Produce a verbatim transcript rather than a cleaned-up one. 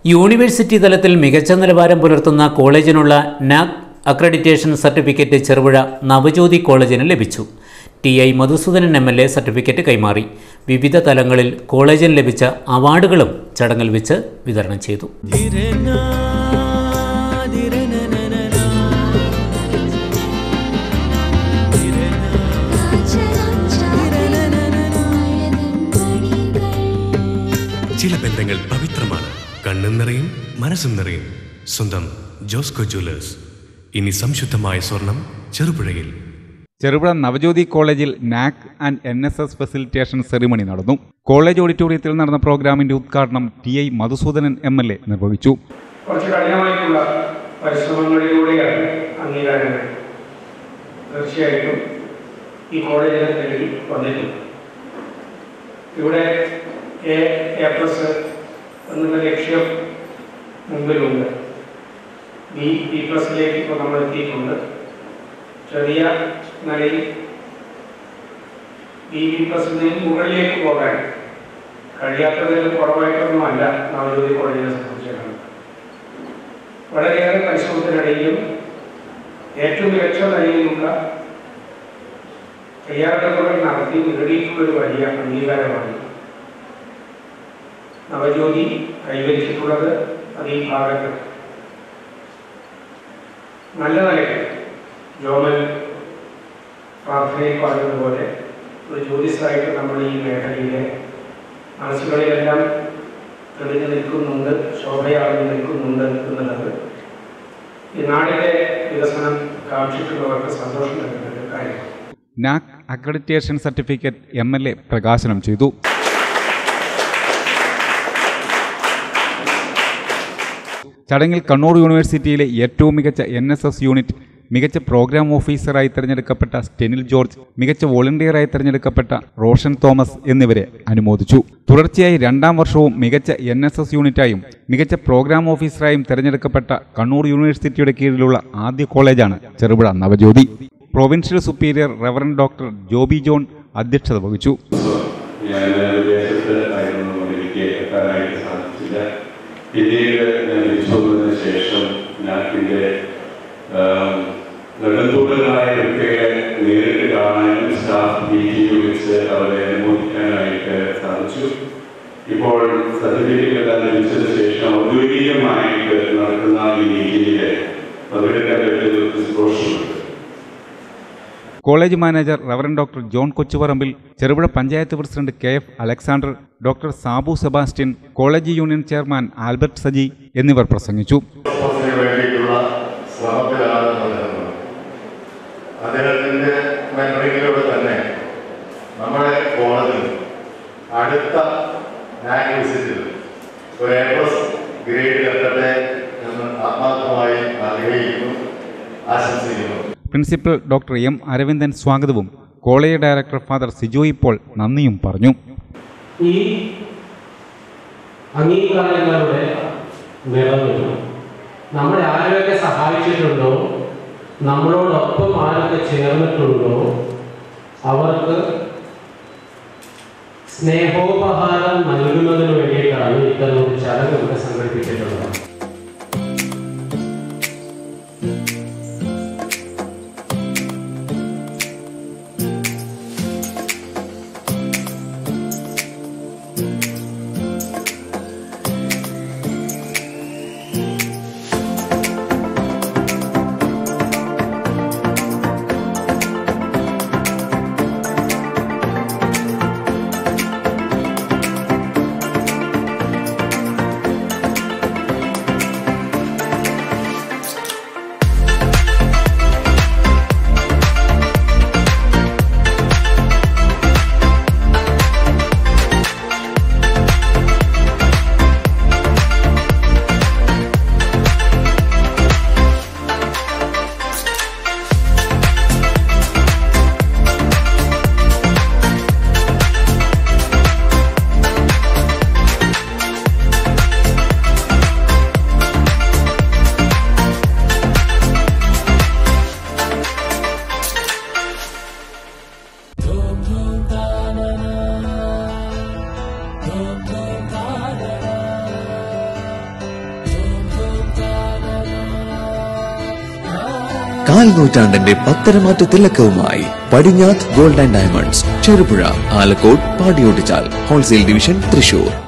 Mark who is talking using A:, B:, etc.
A: University തലത്തിൽ മികച്ച നിലവാരം പുലർത്തുന്ന കോളേജിനുള്ള NAAC accreditation certificate Cherupuzha Navajyothi കോളേജിന് ലഭിച്ചു. T I Madhusoodanan M L A certificate കൈമാറി. വിവിധ തലങ്ങളിൽ കോളേജിന് ലഭിച്ച അവാർഡുകളും ചടങ്ങിൽ വെച്ച് വിതരണം ചെയ്തു.
B: ചില ബന്ധങ്ങൾ പവിത്രമാണ്. കണ്ണും നിറയും മനസ്സും നിറയും. സ്വന്തം ജോസ്കോ ജ്വല്ലേഴ്സ്. ഇനി സംശുദ്ധമായ സ്വർണം ചെറുപുഴയിൽ.
C: ചെറുപുഴ നവജ്യോതി കോളേജിൽ NAAC and N S S facilitation ceremony നടന്നു. കോളേജ് ഓഡിറ്റോറിയത്തിൽ നടന്ന പ്രോഗ്രാമിന്റെ ഉദ്ഘാടനം T I Madhusoodanan M L A നിർവഹിച്ചു.
D: കുറച്ച് കഠിനമായിട്ടുള്ള പരിശ്രമങ്ങളിലൂടെയാണ് അംഗീകാരങ്ങൾ തീർച്ചയായിട്ടും ഈ കോളേജിനെ തേടി വന്നിട്ടുണ്ട്. ഇവിടെ എ എ പ്ലസ് എന്നുള്ള ലക്ഷ്യം മുമ്പിലുണ്ട്. ബി ബി പ്ലസിലേക്ക് ഇപ്പോൾ നമ്മൾ എത്തിയിട്ടുണ്ട്. ചെറിയ നിലയിൽ ബി ബി പ്ലസിന് മുകളിലേക്ക് പോകാൻ കഴിയാത്തതിൽ കുറവായിട്ടൊന്നുമല്ല നവജ്യോതി കോളേജിനെ സംബന്ധിച്ചിടത്തോളം. വളരെയേറെ പരിശ്രമത്തിനിടയിലും ഏറ്റവും മികച്ച നിലയിലുള്ള തയ്യാറെടുപ്പുകൾ നടത്തി നേടിയിട്ടുള്ളൊരു വലിയ അംഗീകാരമാണ് നവജ്യോതി കൈവരിച്ചിട്ടുള്ളത്. അത് ഈ ഭാഗത്ത് നല്ല നിലയ്ക്ക് ജോമൽ പ്രാർത്ഥനയിൽ പറയുന്നതുപോലെ ഒരു ജ്യോതിസായിട്ട് നമ്മൾ ഈ മേഖലയിലെ മനസ്സുകളിലെല്ലാം തെളിഞ്ഞു നിൽക്കുന്നുണ്ട്, ശോഭയാർന്നു നിൽക്കുന്നുണ്ട് എന്നുള്ളത് ഈ നാടിൻ്റെ വികസനം കാക്ഷിക്കുന്നവർക്ക് സന്തോഷം നൽകുന്ന ഒരു കാര്യമാണ്.
C: NAAC accreditation certificate M L A പ്രകാശനം ചെയ്തു. ചടങ്ങിൽ കണ്ണൂർ യൂണിവേഴ്സിറ്റിയിലെ ഏറ്റവും മികച്ച എൻ എസ് എസ് യൂണിറ്റ്, മികച്ച പ്രോഗ്രാം ഓഫീസറായി തിരഞ്ഞെടുക്കപ്പെട്ട സ്റ്റെനിൽ ജോർജ്, മികച്ച വോളണ്ടിയറായി തിരഞ്ഞെടുക്കപ്പെട്ട റോഷൻ തോമസ് എന്നിവരെ അനുമോദിച്ചു. തുടർച്ചയായി രണ്ടാം വർഷവും മികച്ച എൻ എസ് എസ് യൂണിറ്റായും മികച്ച പ്രോഗ്രാം ഓഫീസറായും തിരഞ്ഞെടുക്കപ്പെട്ട കണ്ണൂർ യൂണിവേഴ്സിറ്റിയുടെ കീഴിലുള്ള ആദ്യ കോളേജാണ് Cherupuzha Navajyothi. Provincial superior reverend doctor Joby John അധ്യക്ഷത വഹിച്ചു.
E: പിന്നീട് ഞാൻ തിരിച്ചുവന്നതിന് ശേഷം നാക്കിൻ്റെ നെടുന്തൂടനായ വ്യക്തികളെ നേരിട്ട് കാണാനും സ്റ്റാഫ് മീറ്റിംഗ് വിളിച്ച് അവരെ അനുമോദിക്കാനായിട്ട് സാധിച്ചു. ഇപ്പോൾ സർട്ടിഫിക്കറ്റ് എല്ലാം ലഭിച്ചതിന് ശേഷം ഔദ്യോഗികമായിട്ട് നടക്കുന്ന ഈ മീറ്റിംഗിൽ പങ്കെടുക്കാൻ പറ്റിയ സന്തോഷമുണ്ട്.
C: College manager reverend doctor John Kochuparambil, Cherupuzha panchayat president K F Alexander, doctor Sabu Sebastian, college union chairman Albert Saji എന്നിവർ പ്രസംഗിച്ചു.
F: അദ്ദേഹത്തിന്റെ മെന്ററിങ്ങിലൂടെ തന്നെ നമ്മുടെ കോളേജിൽ അടുത്ത നാക് വിസിറ്റിൽ ഒരു എ പ്ലസ് ഗ്രേഡ് എത്തട്ടെ എന്ന് ആത്മാർത്ഥമായി ആഗ്രഹിക്കുന്നു, ആശംസിക്കുന്നു.
C: പ്രിൻസിപ്പൽ ഡോക്ടർ എം അരവിന്ദൻ സ്വാഗതവും college director father Sijoy Paul നന്ദിയും പറഞ്ഞു.
G: ഈ അംഗീകാരങ്ങളുടെ നിറവിൽ നമ്മളെ ആരൊക്കെ സഹായിച്ചിട്ടുണ്ടോ, നമ്മളോടൊപ്പം ആരൊക്കെ ചേർന്നിട്ടുണ്ടോ അവർക്ക് സ്നേഹോപഹാരം നൽകുന്നതിന് വേണ്ടിയിട്ടാണ് ഇത്തരം ചടങ്ങ് ഇവിടെ സംഘടിപ്പിച്ചിട്ടുള്ളത്.
H: കാൽ നൂറ്റാണ്ടിന്റെ പത്തരമാറ്റ തിലക്കവുമായി Padinjath gold and diamonds, Cherupuzha, Alakode, Padiyottuchal, wholesale division, Thrissur.